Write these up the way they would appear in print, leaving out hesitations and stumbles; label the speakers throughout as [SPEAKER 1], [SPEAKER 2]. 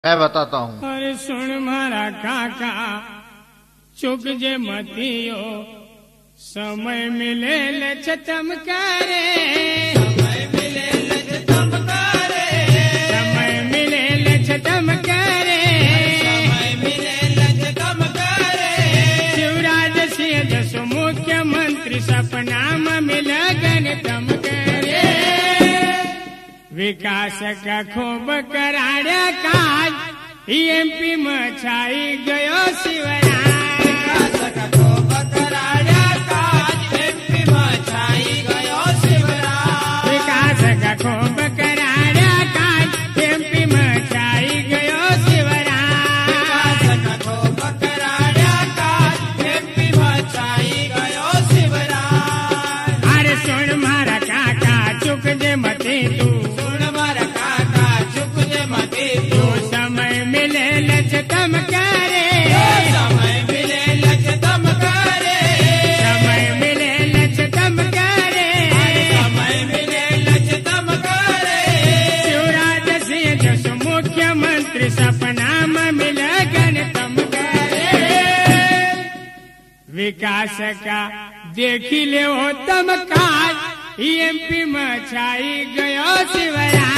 [SPEAKER 1] मैं बताता हूँ।
[SPEAKER 2] अरे सुन मारा काका, चुक जे मतियो, समय मिले लचतम करे, समय मिले लचतम करे, समय मिले लचतम करे, समय मिले लचतम करे। शिवराज सिंह जस मुख्यमंत्री सपना में लगन तम करे, विकास का खूब कराड़ा काज एमपी में छाई गयो शिवराज, विकास का खूब कराड़ा काज एमपी में छाई गयो शिवराज, विकास का खूब कराड़ा काज एमपी में छाई गयो शिवराज, विकास का खूब कराड़ा काज एमपी में छाई गयो शिवराज। अरे सुन मारा काका, चुक जे मते तू, समय मिले लचतम करे, समय मिले लचतम करे, समय मिले लचतम करे, समय मिले लचतम करे। शिवराज सिंह जस मुख्यमंत्री सपना में मिलगन तम करे, विकास का देखी ले हो तम काज एमपी में छाई गयो शिवराज,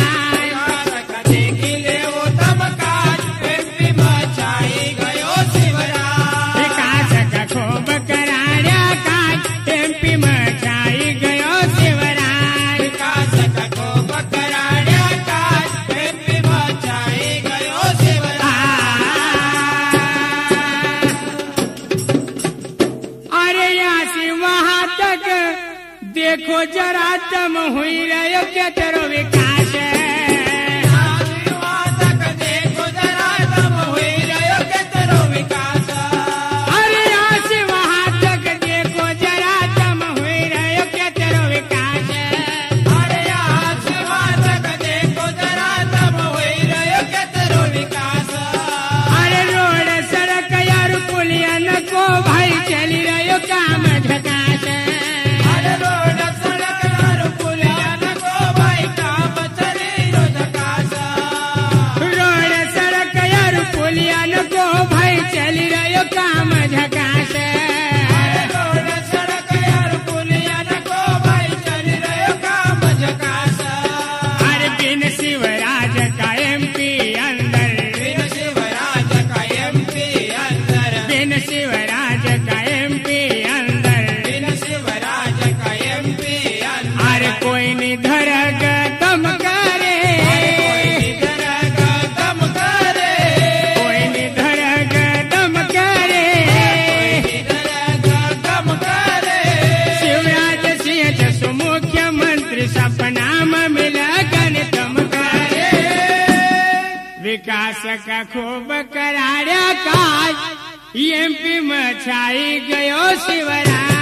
[SPEAKER 2] देखो जरा तुम हुई रहे क्या तेरो विकास है, देखो जरा तुम हुई रहे क्या तेरो विकास। अरे यहाँ से वहाँ तक देखो जरा तुम हुई रहे क्या तेरो विकास है, अरे यहाँ से वहाँ तक देखो जरा तुम हुई रहे क्या तेरो विकास। अरे रोड सड़क यार पुलिया न को भाई चली रहे काम झकास है, चली रहो काम झकास, रोड सड़क यार पुलिया न को भाई चली रहो काम झकास। अरे बिन शिवराज का एमपी अंदर, बिन शिवराज का एमपी अंदर, बिन शिवराज का एमपी अंदर, बिन शिवराज का एमपी अंदर। अरे कोई नहीं धरग तम करे, सपना में मिलगन तम करे, विकास का खूब कराड़ा काज एमपी में छाई गयो शिवराज।